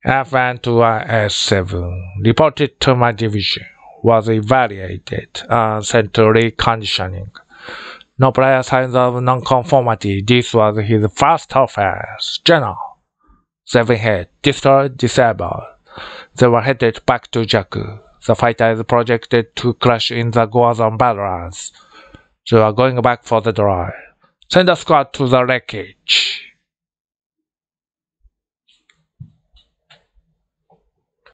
F121S7 reported to my division, was evaluated and sent to reconditioning. No prior signs of nonconformity. This was his first offense. General. 7 hit, destroyed, disabled. They were headed back to Jakku. The fighter is projected to crash in the Goazon Battlelands. They are going back for the drive. Send a squad to the wreckage.